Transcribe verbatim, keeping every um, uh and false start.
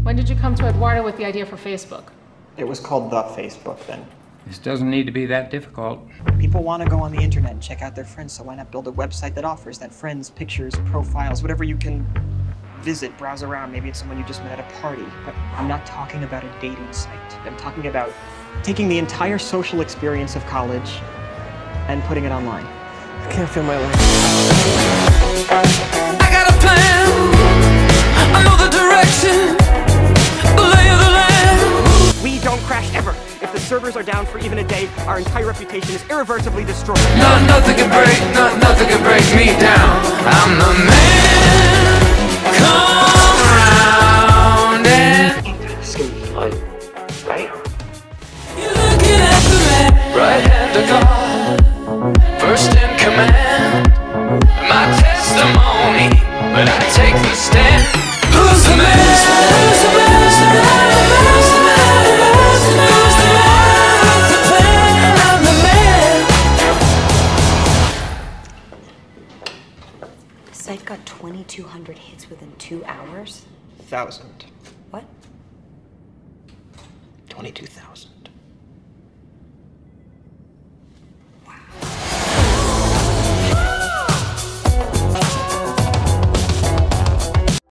When did you come to Eduardo with the idea for Facebook? It was called The Facebook then. This doesn't need to be that difficult. People want to go on the internet and check out their friends, so why not build a website that offers that? Friends, pictures, profiles, whatever you can visit, browse around. Maybe it's someone you just met at a party. But I'm not talking about a dating site. I'm talking about taking the entire social experience of college and putting it online. I can't feel my legs. I got a plan. I know the direction. The lay of the land. We don't crash ever. If the servers are down for even a day, our entire reputation is irreversibly destroyed. No, nothing can break, no, nothing can break me down. I'm the man. Come around and Seems like, right? you're looking at the man, right hand of God, first in command. My testimony, but I take the stand. Who's the man? Who's the man? Who's the man? Who's the man? Who's the man? Who's the plan? I'm the man. The site got twenty-two hundred hits within two hours? Thousand. What? Twenty-two thousand.